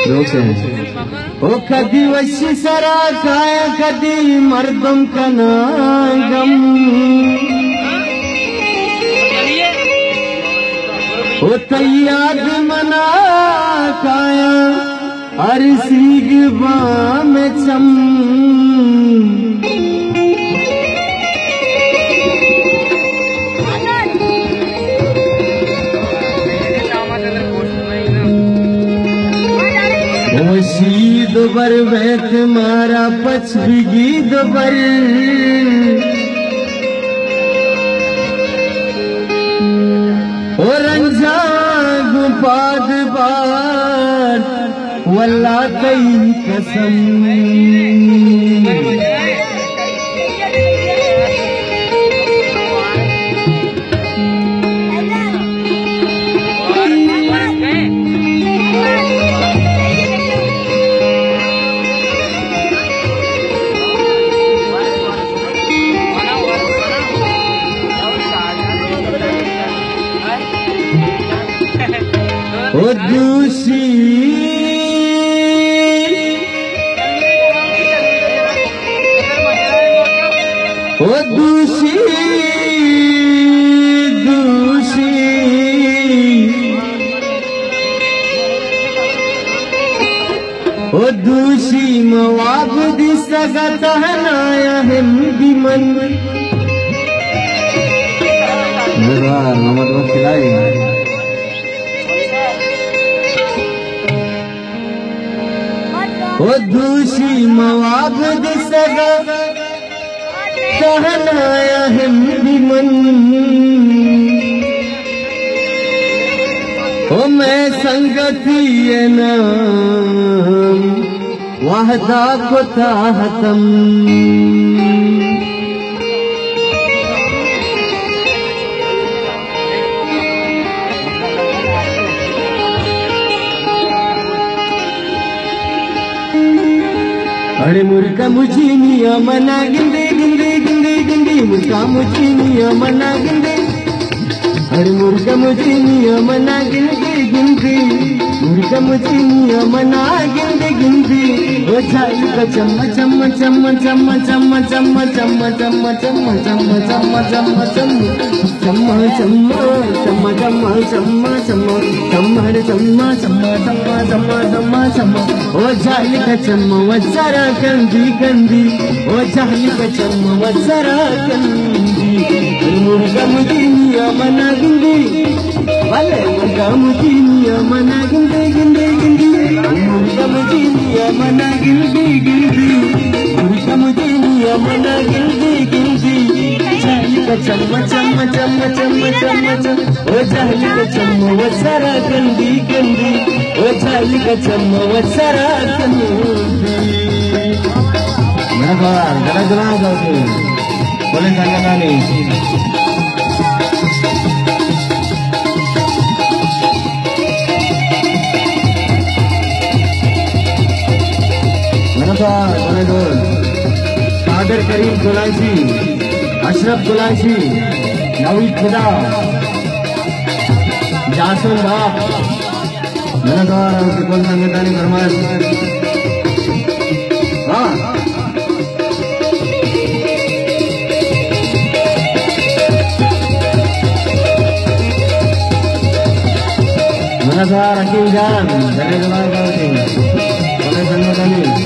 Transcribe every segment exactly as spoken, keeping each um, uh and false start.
ओ कदी वशी सरा काय कदी मर्दम कनागम ओ तैयाद मना काया अरसीग बाम चम शीद बर बैत मारा पछ गीद बर और रंजा गुपाद बार वल्ला कई कसम ओ दूसी ओ दूसी दूसी ओ दूसी मवाबुद सगत हनाया हिंदी मन नमक खिलाई ओ दूसी मवाबुद सगा कहनाया हिंदी मन ओ मैं संगति नाम वाहदा को ताहतम अरे मुर्का मुझीनिया मना गिंदे गिंदे गिंदे गिंदे मुर्का मुझीनिया मना गिंदे अरे मुर्का मुझीनिया मना गिंदे गिंदे मुर्का मुझीनिया मना गिंदे गिंदे ओ झाली का चम्मा चम्मा चम्मा चम्मा चम्मा चम्मा चम्मा चम्मा चम्मा चम्मा चम्मा चम्मा चम्मा चम्मा चम्मा चम्मा चम्मा चम्मा चम्मा रे चम्मा चम्मा चम्मा चम्मा चम्मा चम्मा ओ झाली का चम्मा वजरा कंदी कंदी ओ झाली का चम्मा वजरा कंदी मुर्गा मुझीनिया मना गिंदे भले मुर्गा मुझीनिया मना गिंदे गिंदे गिंदे मुर्गा मुझीनिया मना गिंदे गिंदे मुर्गा मुझीनिया मना गिंदे गिंदे झाली का चम्मा चम्मा चम्मा चम्मा चम्मा चम्मा ओ झाली का चम्मा वजरा कंदी कंदी ओ झाली का चम्मा वजरा कंदी मेरा बार जरा जरा जाओ बोले संगता नहीं कादर करीम गुलाइशी अशरफ गुलाइशी नवीद खुदा जासुल बाप मेरा द्वारा कौन संगठन फरमाइश हाँ मेरा द्वारा रकीम जान जरे जवाब बोले संगठन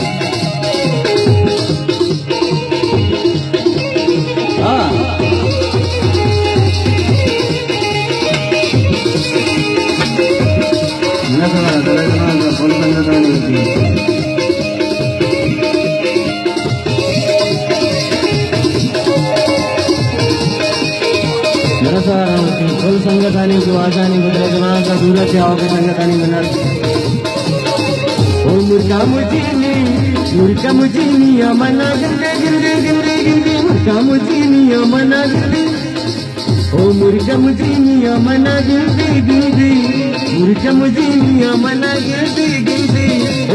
फुल संगतानी जो आजानी गुजरे जमाना का दूर से आओगे संगतानी मिनर ओ मुर्गा मुझीनी मुर्गा मुझीनी मना गिंदे गिंदे गिंदे गिंदे मुर्गा मुझीनी मना गिंदे ओ मुर्गा मुझीनी मना गिंदे गिंदे मुर्गा मुझीनी मना गिंदे गिंदे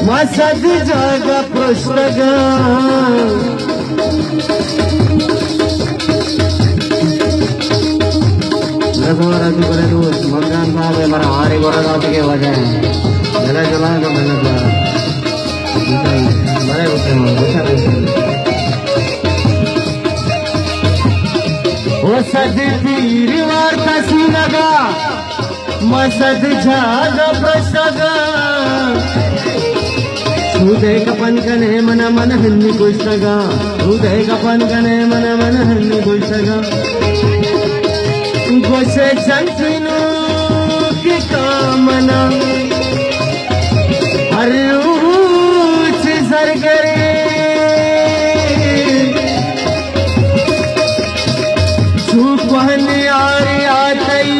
masad jaga prostaga लखवारा की बड़े दोस्त मकान साहब है हमारा हमारे गोरा गाँव के वजह है मेरा चला तो मैंने बड़े उससे गुस्सा वो सद पीर वार्ता सी लगा मसद जागा प्रसगा हृदय कपन कने मन मन हन्नी पुस्तगा हृदय कपन कने मन मन हन्नी पुस्तगा गोसे संतनु की कामना हर रूच सरगरे छुपन यार आतई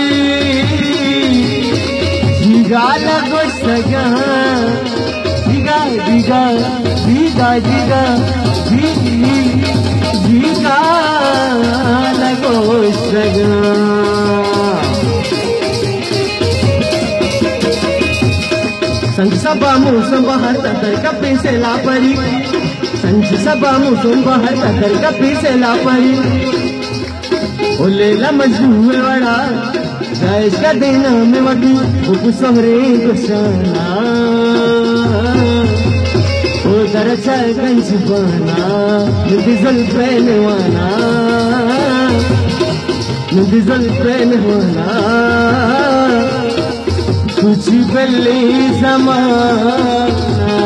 जिगा लगो सगा जिगा जिगा जिगा जिगा जिगा लगो सगा संग सबा मौसम बाहर तकर कपे से लापरी संग सबा मौसम बाहर तकर कपे से लापरी ओ लेला मजनू वाला गैस का देना में वगी वो कुसमरे गुस्साना ओ दरचा गंज बना निदिजल पहलवाना निदिजल पहलवाना कुछ बल्ले ज़माना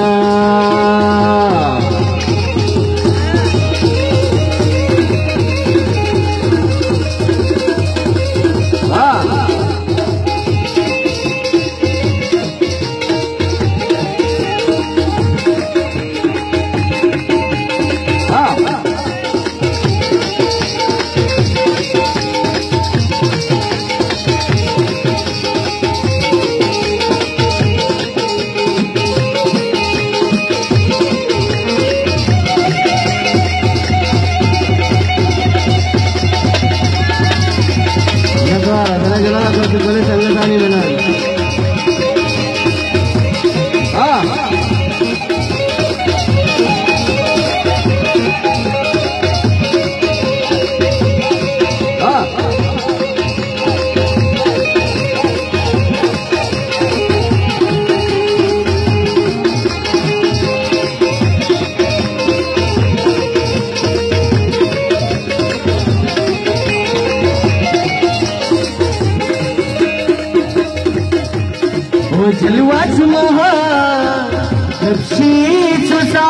जलवा चुमहा नफ्सी चुसा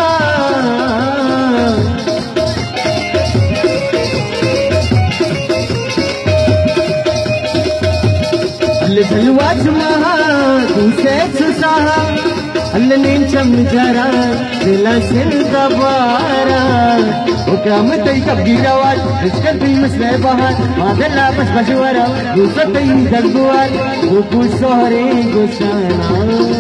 जलवा चुमहा तुसे चुसा अल्लाह ने चमचरा दिला सिर दबारा ओ क्या मैं तई कब गिरावाल इसका तुम मसले बाहर मादला बस बशवारा दूसरा तई दगवाल वो कुसोरे गुसाना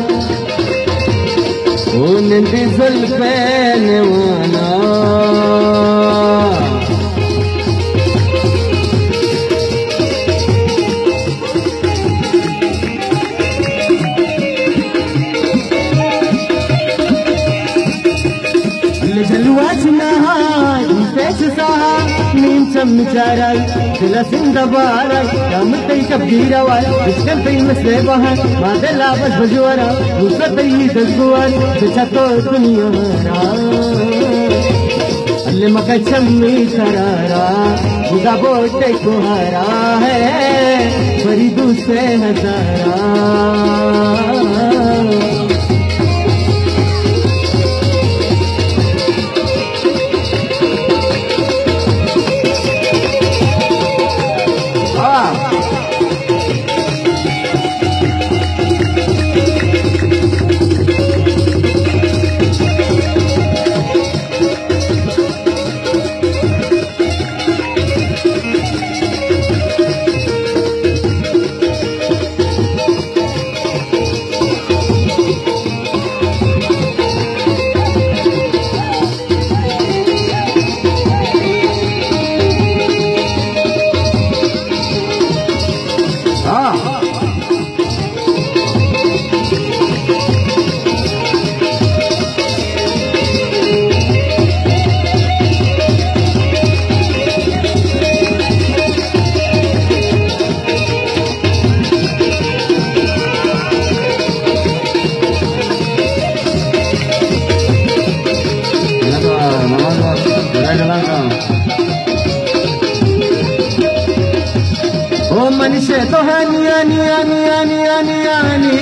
ओ नंदी जुल्फे वाला जलवा चुनाहा नीम चमचारा दिला सिंदबारा काम तई कब गिरावाल इसका तई मसले बाहर मादला बस बजवारा दूसरा तई दगवाल बिछा तो दुनिया अल्ले मका चम्मी करारा बुगा बोटे को हरा है बड़ी दूसरे हजारा मनुष्य तो हानी आनी आनी आनी आनी आनी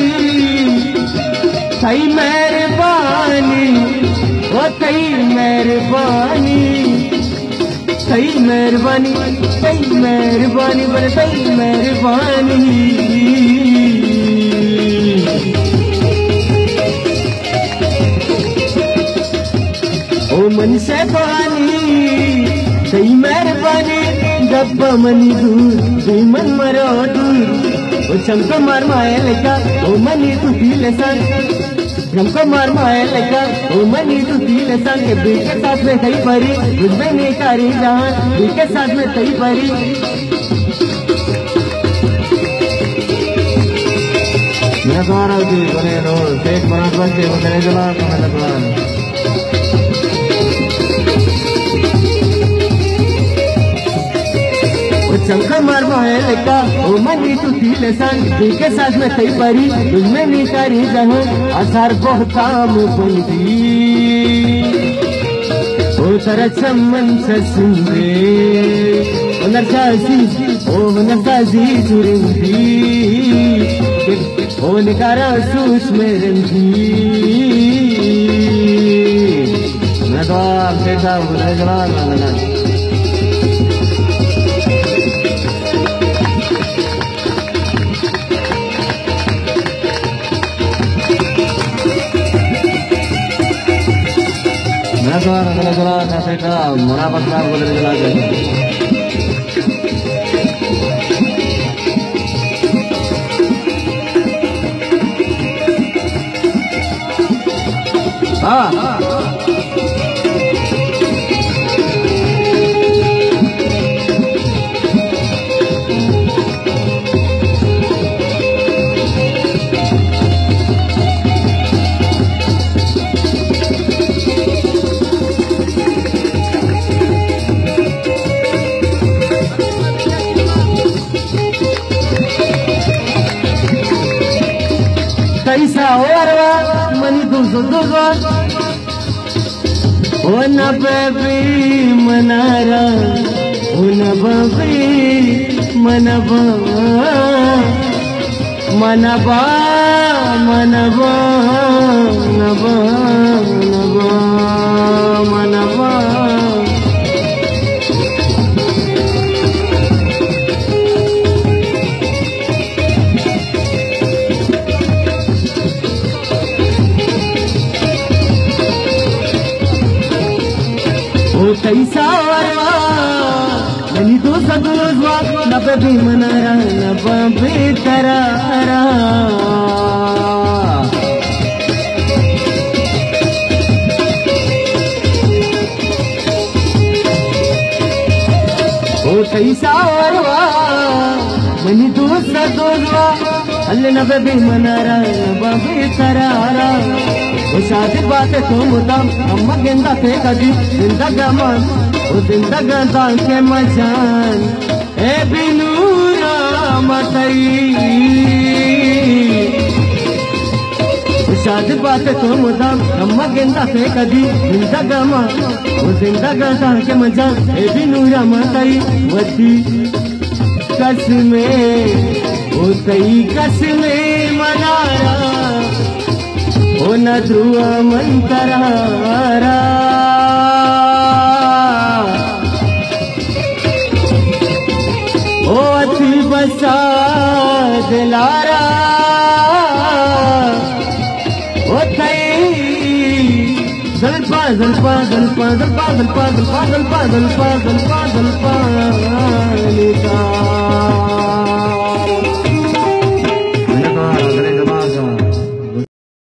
थई मेहरबानी ओ थई मेहरबानी थई मेहरबानी थई मेहरबानी पर थई मेहरबानी ओ मनुष्य तो हानी थई मेहरबानी गप्पा मनी दूर मन मरो दूर ओ चमको मार माए लेका ओ मनी तू दिल संग चमको मार माए लेका ओ मनी तू दिल संग दिल के साथ में कई परी उसमें नहीं करी जहां दिल के साथ में कई परी मेरा द्वारा जी बने रो शेख मनात के उतरे जला कमल चमका मार माए लेका ओ मनी तू दिल संग दिल के साथ में कई परी उसमें नहीं करी जहां आसार बहुत काम बंदी ओ तरह चमन से सुंदे ओ नरसाजी ओ नरसाजी सुरंदी ओ निकारा सूस में रंगी मैं तो आपसे साहब बुलाए जवान मांगना मैं तो अगला जला कैसे का मुनाफा खराब हो रहा जला के हाँ कैसा औरवा मनी दूसो दूसो ओ न बेबी मनारा ओ न बेबी मनबा मनबा मनबा नबा नबा मनबा कैसा वरवा मनी दो सदुलवा नबे भी मनारा नबे करारा ओ कैसा वरवा मनी दो सदुलवा अल्ले नबे भी मनारा नबे करारा ओ शादी बात तो मुदम अम्मा गेंदा थे कदी जिंदगा मन ओ जिंदगा दान के मजान ए बिनूरा मतई ओ शादी बात तो मुदम अम्मा गेंदा थे कदी जिंदगा मन ओ जिंदगा दान के मजान ए बिनूरा मतई वती कसमे ओ तई कसमे मनारा ओ न ध्रुव मंतरारा ओ अति बसा दिलारा ओ थई जलपा जलपा जलपा जलपा जलपा जलपा जलपा जलपा जलपा जलपा